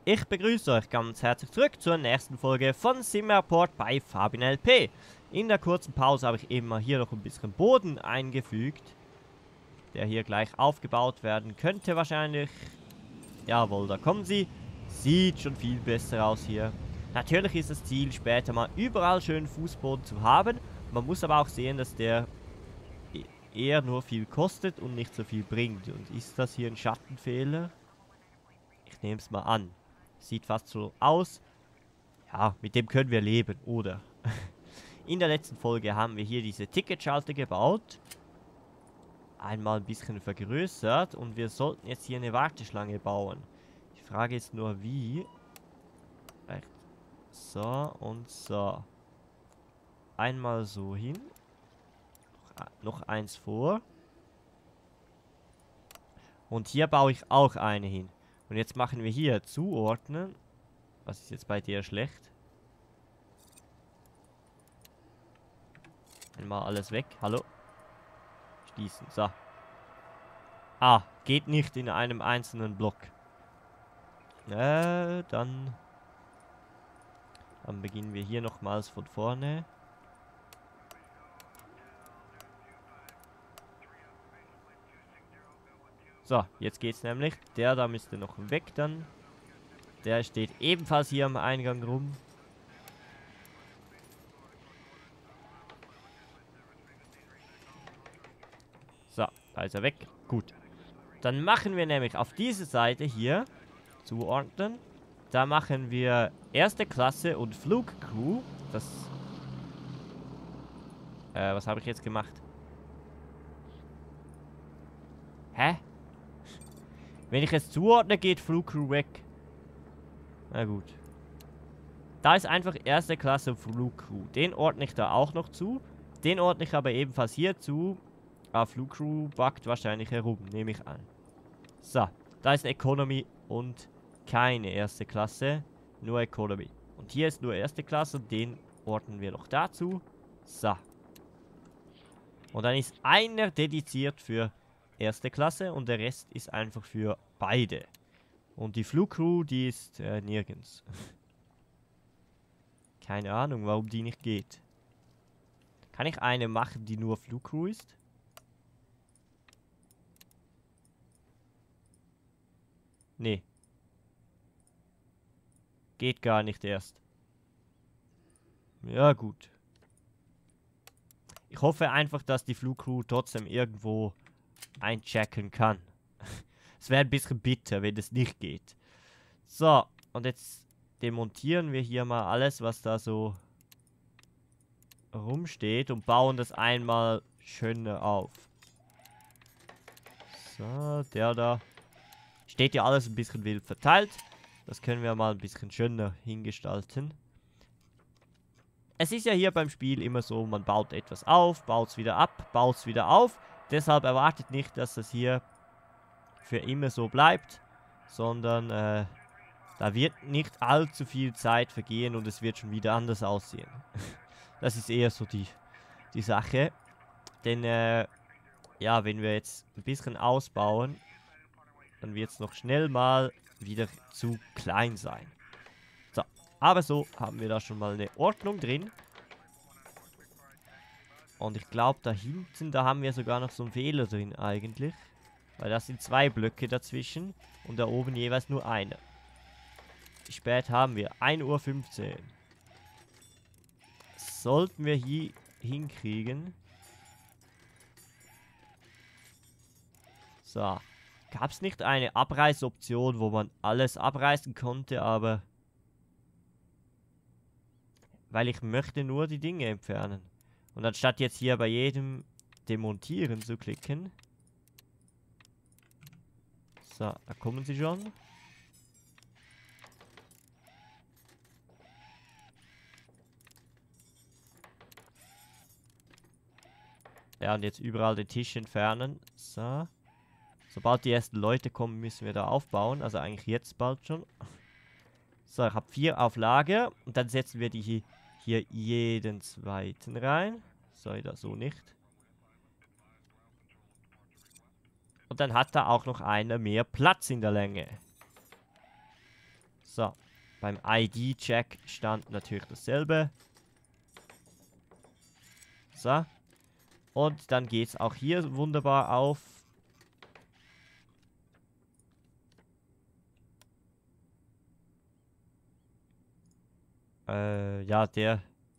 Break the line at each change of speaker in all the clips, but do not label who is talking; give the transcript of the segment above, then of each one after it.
Ich begrüße euch ganz herzlich zurück zur nächsten Folge von SimReport bei FabianLP. In der kurzen Pause habe ich eben mal hier noch ein bisschen Boden eingefügt, der hier gleich aufgebaut werden könnte wahrscheinlich. Jawohl, da kommen sie. Sieht schon viel besser aus hier. Natürlich ist das Ziel, später mal überall schön Fußboden zu haben. Man muss aber auch sehen, dass der eher nur viel kostet und nicht so viel bringt. Und ist das hier ein Schattenfehler? Ich nehme es mal an. Sieht fast so aus. Ja, mit dem können wir leben, oder? In der letzten Folge haben wir hier diese Ticketschalter gebaut. Einmal ein bisschen vergrößert. Und wir sollten jetzt hier eine Warteschlange bauen. Die Frage ist nur, wie. So und so. Einmal so hin. Noch eins vor. Und hier baue ich auch eine hin. Und jetzt machen wir hier zuordnen. Was ist jetzt bei dir schlecht? Einmal alles weg. Hallo? Schließen. So. Ah, geht nicht in einem einzelnen Block. Dann beginnen wir hier nochmals von vorne. So, jetzt geht's nämlich. Der da müsste noch weg dann. Der steht ebenfalls hier am Eingang rum. So, da ist er weg. Gut. Dann machen wir nämlich auf diese Seite hier zuordnen. Da machen wir erste Klasse und Flugcrew. Das... was habe ich jetzt gemacht? Hä? Wenn ich es zuordne, geht Flugcrew weg. Na gut. Da ist einfach erste Klasse Flugcrew. Den ordne ich da auch noch zu. Den ordne ich aber ebenfalls hier zu. Ah, Flugcrew backt wahrscheinlich herum, nehme ich an. So, da ist Economy und keine erste Klasse. Nur Economy. Und hier ist nur erste Klasse und den ordnen wir noch dazu. So. Und dann ist einer dediziert für erste Klasse und der Rest ist einfach für beide. Und die Flugcrew, die ist nirgends. Keine Ahnung, warum die nicht geht. Kann ich eine machen, die nur Flugcrew ist? Nee. Geht gar nicht erst. Ja, gut. Ich hoffe einfach, dass die Flugcrew trotzdem irgendwo einchecken kann. Es wäre ein bisschen bitter, wenn es nicht geht. So, und jetzt demontieren wir hier mal alles, was da so rumsteht und bauen das einmal schöner auf. So, der da. Steht ja alles ein bisschen wild verteilt. Das können wir mal ein bisschen schöner hingestalten. Es ist ja hier beim Spiel immer so, man baut etwas auf, baut es wieder ab, baut es wieder auf. Deshalb erwartet nicht, dass das hier für immer so bleibt, sondern da wird nicht allzu viel Zeit vergehen und es wird schon wieder anders aussehen. Das ist eher so die Sache. Denn, ja, wenn wir jetzt ein bisschen ausbauen, dann wird es noch schnell mal wieder zu klein sein. So, aber so haben wir da schon mal eine Ordnung drin. Und ich glaube, da hinten, da haben wir sogar noch so einen Fehler drin eigentlich. Weil das sind 2 Blöcke dazwischen und da oben jeweils nur einer. Wie spät haben wir? 1:15 Uhr. Sollten wir hier hinkriegen. So. Gab es nicht eine Abreißoption, wo man alles abreißen konnte, aber... Weil ich möchte nur die Dinge entfernen. Und anstatt jetzt hier bei jedem Demontieren zu klicken... So, da kommen sie schon. Ja, und jetzt überall den Tisch entfernen. So. Sobald die ersten Leute kommen, müssen wir da aufbauen. Also eigentlich jetzt bald schon. So, ich habe 4 auf Lager. Und dann setzen wir die hier jeden zweiten rein. So, da so nicht. Und dann hat da auch noch einer mehr Platz in der Länge. So. Beim ID-Check stand natürlich dasselbe. So. Und dann geht es auch hier wunderbar auf. Ja, der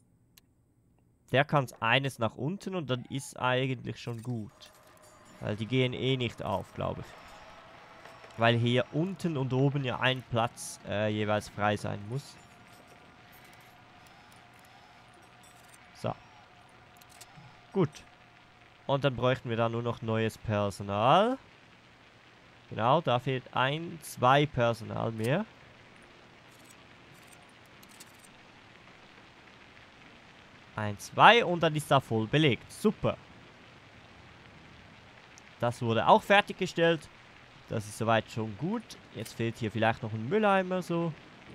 kann eines nach unten und dann ist eigentlich schon gut. Weil die gehen eh nicht auf, glaube ich. Weil hier unten und oben ja ein Platz jeweils frei sein muss. So. Gut. Und dann bräuchten wir da nur noch neues Personal. Genau, da fehlt 2 Personal mehr. 1, 2 und dann ist da voll belegt. Super. Das wurde auch fertiggestellt. Das ist soweit schon gut. Jetzt fehlt hier vielleicht noch ein Mülleimer so.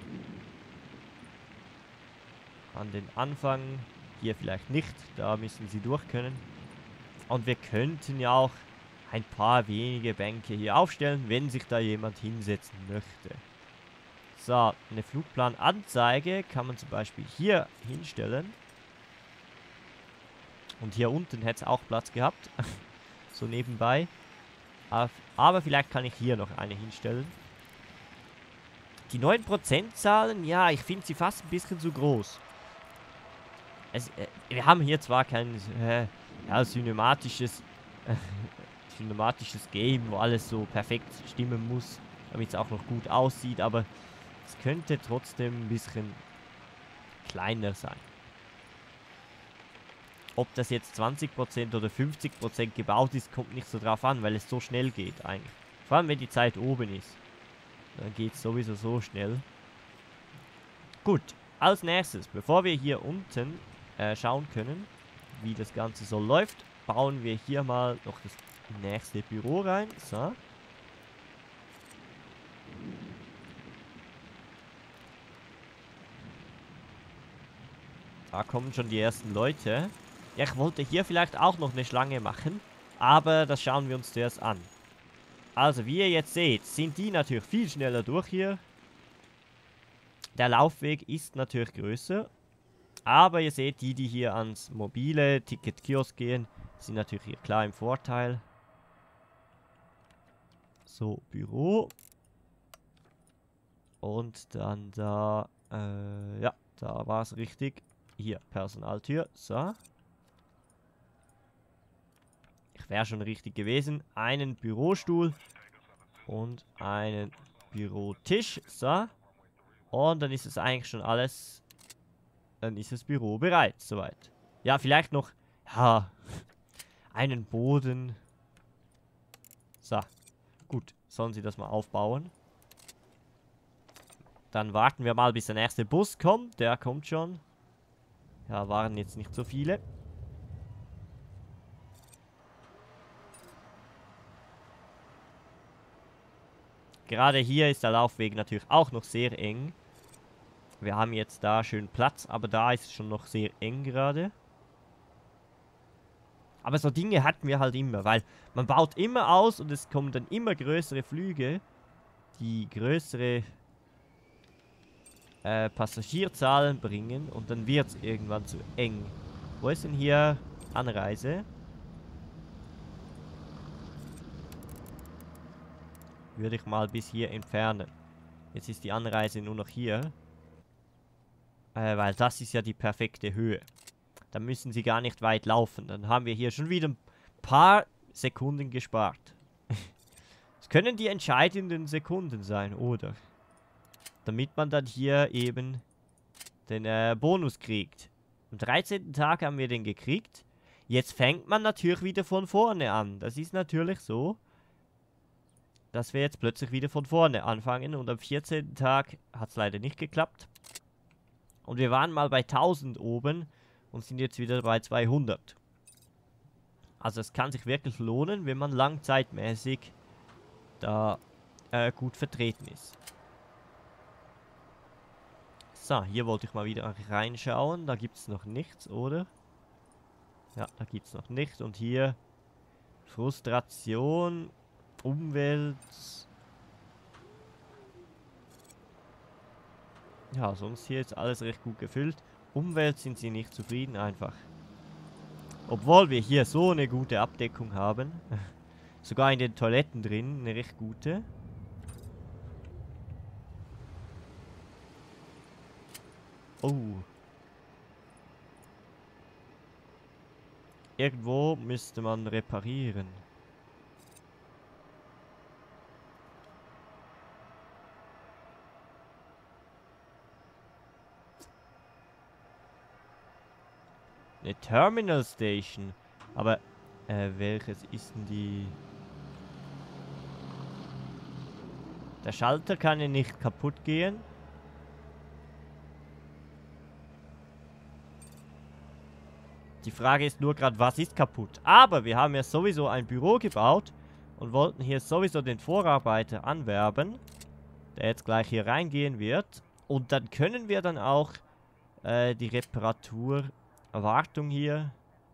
An den Anfang. Hier vielleicht nicht. Da müssen sie durch können. Und wir könnten ja auch ein paar wenige Bänke hier aufstellen, wenn sich da jemand hinsetzen möchte. So, eine Flugplananzeige kann man zum Beispiel hier hinstellen. Und hier unten hätte es auch Platz gehabt. So nebenbei. Aber vielleicht kann ich hier noch eine hinstellen. Die 9%-Zahlen, ja, ich finde sie fast ein bisschen zu groß. Wir haben hier zwar kein cinematisches Game, wo alles so perfekt stimmen muss, damit es auch noch gut aussieht, aber es könnte trotzdem ein bisschen kleiner sein. Ob das jetzt 20% oder 50% gebaut ist, kommt nicht so drauf an, weil es so schnell geht eigentlich. Vor allem, wenn die Zeit oben ist. Dann geht es sowieso so schnell. Gut, als nächstes, bevor wir hier unten schauen können, wie das Ganze so läuft, bauen wir hier mal noch das nächste Büro rein. So. Da kommen schon die ersten Leute. Ja, ich wollte hier vielleicht auch noch eine Schlange machen, aber das schauen wir uns zuerst an. Also, wie ihr jetzt seht, sind die natürlich viel schneller durch hier. Der Laufweg ist natürlich größer, aber ihr seht, die hier ans mobile Ticket-Kiosk gehen, sind natürlich hier klar im Vorteil. So, Büro. Und dann da, ja, da war es richtig. Hier, Personaltür, so. Ich wäre schon richtig gewesen. Einen Bürostuhl und einen Bürotisch, so. Und dann ist es eigentlich schon alles. Dann ist das Büro bereit, soweit. Ja, vielleicht noch, ja, einen Boden. So, gut, sollen sie das mal aufbauen. Dann warten wir mal, bis der nächste Bus kommt. Der kommt schon. Ja, waren jetzt nicht so viele. Gerade hier ist der Laufweg natürlich auch noch sehr eng. Wir haben jetzt da schön Platz, aber da ist es schon noch sehr eng gerade. Aber so Dinge hatten wir halt immer, weil man baut immer aus und es kommen dann immer größere Flüge, die größere Passagierzahlen bringen und dann wird es irgendwann zu eng. Wo ist denn hier Anreise? Würde ich mal bis hier entfernen. Jetzt ist die Anreise nur noch hier. Weil das ist ja die perfekte Höhe. Dann müssen sie gar nicht weit laufen. Dann haben wir hier schon wieder ein paar Sekunden gespart. Es können die entscheidenden Sekunden sein, oder? Damit man dann hier eben den Bonus kriegt. Am 13. Tag haben wir den gekriegt. Jetzt fängt man natürlich wieder von vorne an. Das ist natürlich so, dass wir jetzt plötzlich wieder von vorne anfangen. Und am 14. Tag hat es leider nicht geklappt. Und wir waren mal bei 1000 oben und sind jetzt wieder bei 200. Also es kann sich wirklich lohnen, wenn man langzeitmäßig da gut vertreten ist. So, hier wollte ich mal wieder reinschauen. Da gibt es noch nichts, oder? Ja, da gibt es noch nichts. Und hier Frustration, Umwelt. Ja, sonst hier ist alles recht gut gefüllt. Umwelt sind sie nicht zufrieden einfach. Obwohl wir hier so eine gute Abdeckung haben. Sogar in den Toiletten drin eine recht gute. Oh. Irgendwo müsste man reparieren. Eine Terminal Station. Aber, welches ist denn die... Der Schalter kann ja nicht kaputt gehen. Die Frage ist nur gerade, was ist kaputt? Aber wir haben ja sowieso ein Büro gebaut und wollten hier sowieso den Vorarbeiter anwerben, der jetzt gleich hier reingehen wird. Und dann können wir dann auch die Reparaturwartung hier...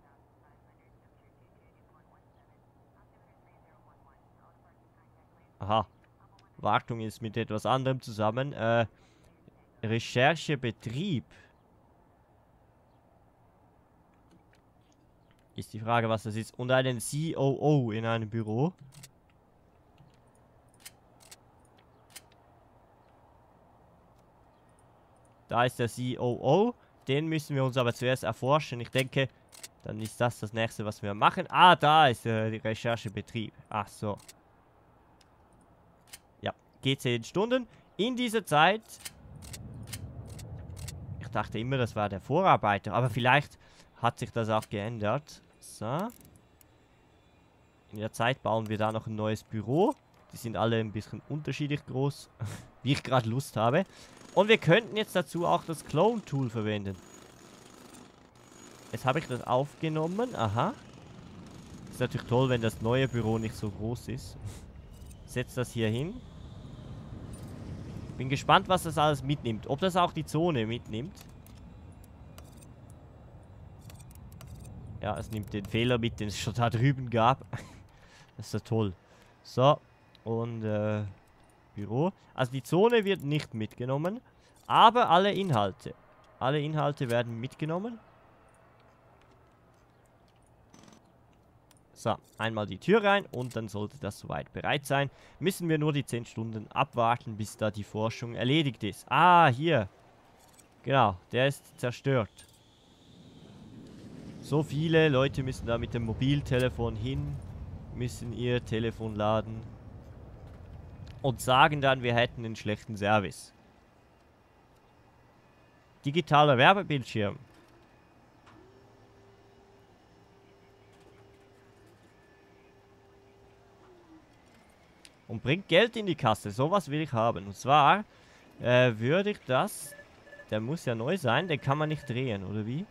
Aha. Wartung ist mit etwas anderem zusammen. Recherchebetrieb. Ist die Frage, was das ist. Und einen COO in einem Büro. Da ist der COO. Den müssen wir uns aber zuerst erforschen. Ich denke, dann ist das das nächste, was wir machen. Ah, da ist der Recherchebetrieb. Ach so. Ja, geht 10 Stunden. In dieser Zeit... Ich dachte immer, das war der Vorarbeiter. Aber vielleicht hat sich das auch geändert. So. In der Zeit bauen wir da noch ein neues Büro. Die sind alle ein bisschen unterschiedlich groß, wie ich gerade Lust habe. Und wir könnten jetzt dazu auch das Clone-Tool verwenden. Jetzt habe ich das aufgenommen. Aha. Ist natürlich toll, wenn das neue Büro nicht so groß ist. Setz das hier hin. Bin gespannt, was das alles mitnimmt. Ob das auch die Zone mitnimmt. Ja, es nimmt den Fehler mit, den es schon da drüben gab. Das ist ja toll. So. Und, Büro. Also die Zone wird nicht mitgenommen. Aber alle Inhalte. Alle Inhalte werden mitgenommen. So, einmal die Tür rein und dann sollte das soweit bereit sein. Müssen wir nur die 10 Stunden abwarten, bis da die Forschung erledigt ist. Ah, hier. Genau, der ist zerstört. So viele Leute müssen da mit dem Mobiltelefon hin, müssen ihr Telefon laden und sagen dann, wir hätten einen schlechten Service. Digitaler Werbebildschirm. Und bringt Geld in die Kasse. Sowas will ich haben. Und zwar würde ich das... Der muss ja neu sein. Den kann man nicht drehen, oder wie?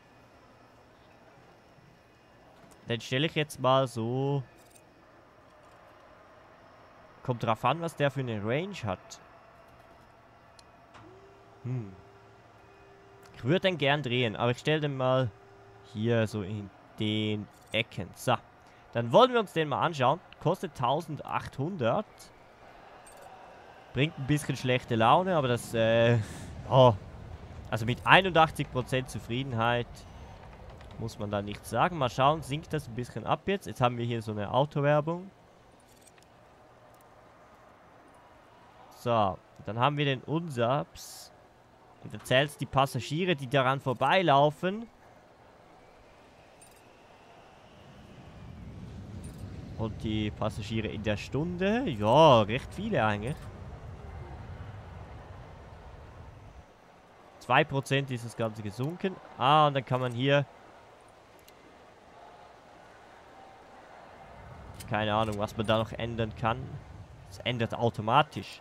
Den stelle ich jetzt mal so... Kommt drauf an, was der für eine Range hat. Ich würde den gern drehen, aber ich stelle den mal hier so in den Ecken. So. Dann wollen wir uns den mal anschauen. Kostet 1800. Bringt ein bisschen schlechte Laune, aber das, oh. Also mit 81% Zufriedenheit muss man da nichts sagen. Mal schauen, sinkt das ein bisschen ab jetzt. Jetzt haben wir hier so eine Autowerbung. So, dann haben wir den Unsubs. Und erzählt die Passagiere, die daran vorbeilaufen. Und die Passagiere in der Stunde. Ja, recht viele eigentlich. 2% ist das Ganze gesunken. Ah, und dann kann man hier... Keine Ahnung, was man da noch ändern kann. Es ändert automatisch.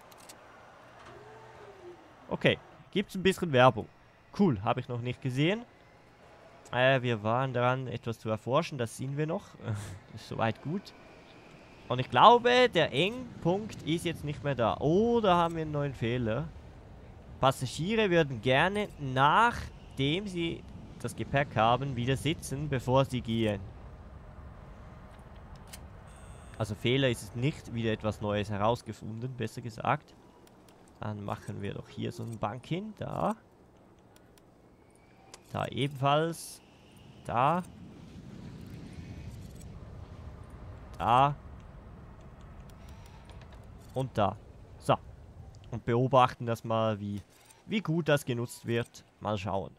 Okay, gibt es ein bisschen Werbung. Cool, habe ich noch nicht gesehen. Wir waren daran, etwas zu erforschen. Das sind wir noch. Ist soweit gut. Und ich glaube, der Engpunkt ist jetzt nicht mehr da. Oh, da haben wir einen neuen Fehler. Passagiere würden gerne, nachdem sie das Gepäck haben, wieder sitzen, bevor sie gehen. Also Fehler ist es nicht. Wieder etwas Neues herausgefunden, besser gesagt. Dann machen wir doch hier so eine Bank hin. Da. Da ebenfalls. Da. Da. Und da. So. Und beobachten das mal, wie gut das genutzt wird. Mal schauen.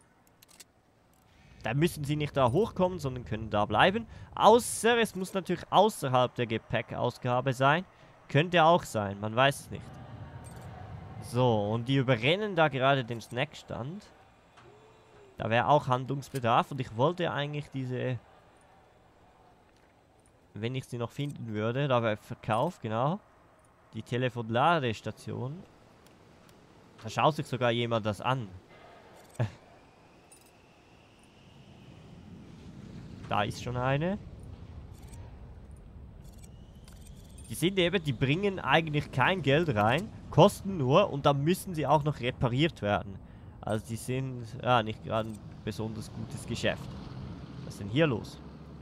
Da müssen sie nicht da hochkommen, sondern können da bleiben. Außer, es muss natürlich außerhalb der Gepäckausgabe sein. Könnte auch sein, man weiß es nicht. So, und die überrennen da gerade den Snackstand. Da wäre auch Handlungsbedarf. Und ich wollte eigentlich diese... Wenn ich sie noch finden würde, da wäre Verkauf, genau. Die Telefonladestation. Da schaut sich sogar jemand das an. Da ist schon eine. Die sind eben, die bringen eigentlich kein Geld rein, kosten nur und dann müssen sie auch noch repariert werden. Also die sind, ja, nicht gerade ein besonders gutes Geschäft. Was ist denn hier los?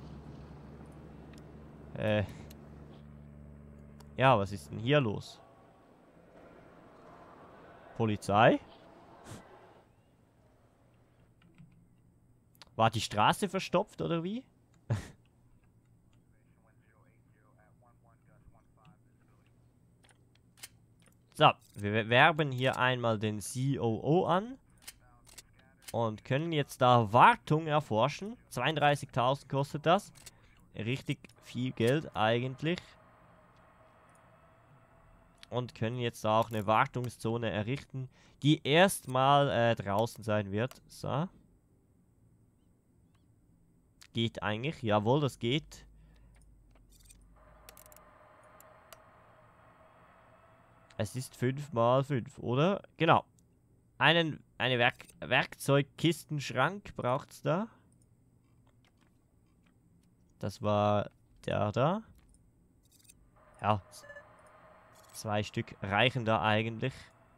Ja, was ist denn hier los? Polizei? War die Straße verstopft oder wie? So, wir werben hier einmal den COO an. Und können jetzt da Wartung erforschen. 32.000 kostet das. Richtig viel Geld eigentlich. Und können jetzt da auch eine Wartungszone errichten, die erstmal draußen sein wird. So. Geht eigentlich. Jawohl, das geht. Es ist 5 mal 5, oder? Genau. Eine Werkzeugkistenschrank braucht es da. Das war der da. Ja. 2 Stück reichen da eigentlich.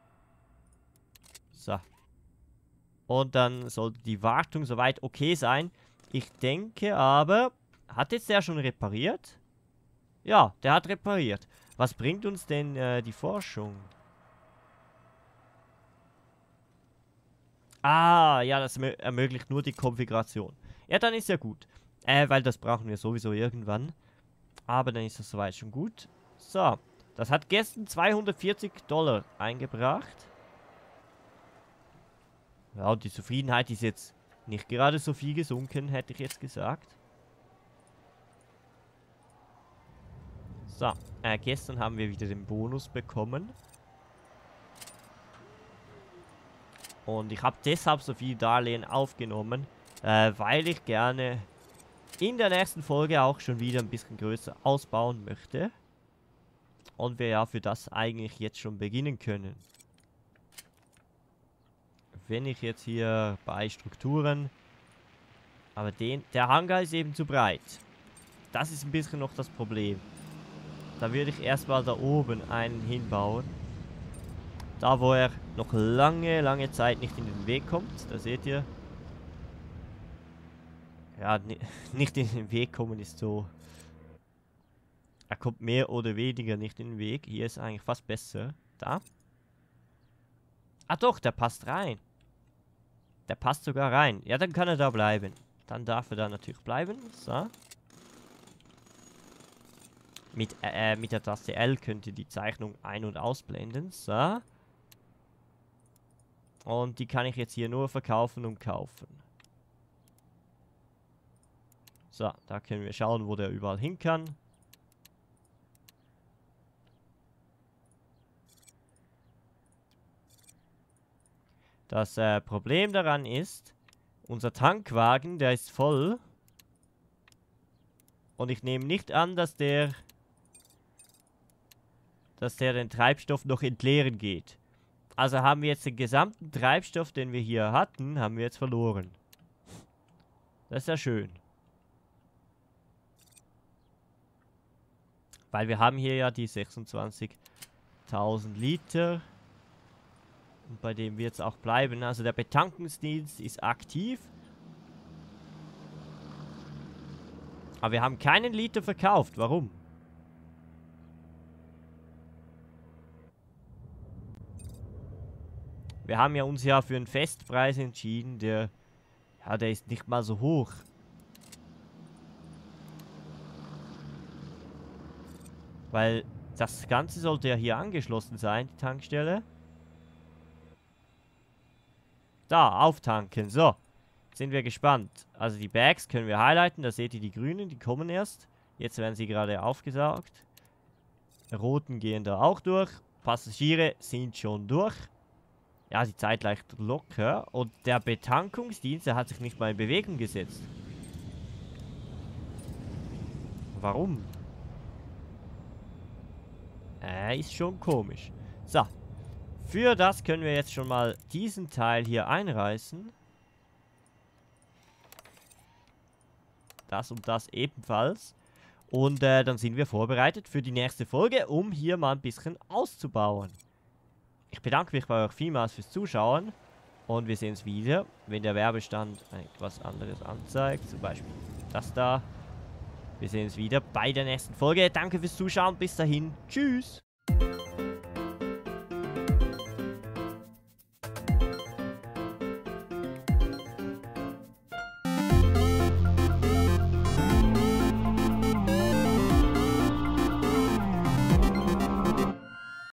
So. Und dann sollte die Wartung soweit okay sein. Ich denke aber... Hat jetzt der schon repariert? Ja, der hat repariert. Was bringt uns denn die Forschung? Ah, ja, das ermöglicht nur die Konfiguration. Ja, dann ist ja gut. Weil das brauchen wir sowieso irgendwann. Aber dann ist das soweit schon gut. So, das hat gestern $240 eingebracht. Ja, und die Zufriedenheit ist jetzt nicht gerade so viel gesunken, hätte ich jetzt gesagt. So, gestern haben wir wieder den Bonus bekommen. Und ich habe deshalb so viel Darlehen aufgenommen, weil ich gerne in der nächsten Folge auch schon wieder ein bisschen größer ausbauen möchte. Und wir ja für das eigentlich jetzt schon beginnen können. Wenn ich jetzt hier bei Strukturen... Aber der Hangar ist eben zu breit. Das ist ein bisschen noch das Problem. Da würde ich erstmal da oben einen hinbauen. Da, wo er noch lange Zeit nicht in den Weg kommt. Da seht ihr. Ja, nicht in den Weg kommen ist so... Er kommt mehr oder weniger nicht in den Weg. Hier ist eigentlich fast besser. Da. Ah doch, der passt rein. Der passt sogar rein. Ja, dann kann er da bleiben. Dann darf er da natürlich bleiben. So. Mit der Taste L könnt ihr die Zeichnung ein- und ausblenden. So. Und die kann ich jetzt hier nur verkaufen und kaufen. So, da können wir schauen, wo der überall hin kann. Das Problem daran ist, unser Tankwagen, der ist voll. Und ich nehme nicht an, dass der den Treibstoff noch entleeren geht. Also haben wir jetzt den gesamten Treibstoff, den wir hier hatten, haben wir jetzt verloren. Das ist ja schön. Weil wir haben hier ja die 26.000 Liter. Und bei dem wird es auch bleiben. Also der Betankungsdienst ist aktiv. Aber wir haben keinen Liter verkauft. Warum? Wir haben ja uns ja für einen Festpreis entschieden, der ist nicht mal so hoch. Weil das Ganze sollte ja hier angeschlossen sein, die Tankstelle. Da, auftanken. So, sind wir gespannt. Also die Bags können wir highlighten. Da seht ihr die grünen, die kommen erst. Jetzt werden sie gerade aufgesaugt. Roten gehen da auch durch. Passagiere sind schon durch. Ja, die Zeit leicht locker. Und der Betankungsdienst, der hat sich nicht mal in Bewegung gesetzt. Warum? Ist schon komisch. So. Für das können wir jetzt schon mal diesen Teil hier einreißen. Das und das ebenfalls. Und dann sind wir vorbereitet für die nächste Folge, um hier mal ein bisschen auszubauen. Ich bedanke mich bei euch vielmals fürs Zuschauen. Und wir sehen uns wieder, wenn der Werbestand etwas anderes anzeigt. Zum Beispiel das da. Wir sehen uns wieder bei der nächsten Folge. Danke fürs Zuschauen. Bis dahin. Tschüss.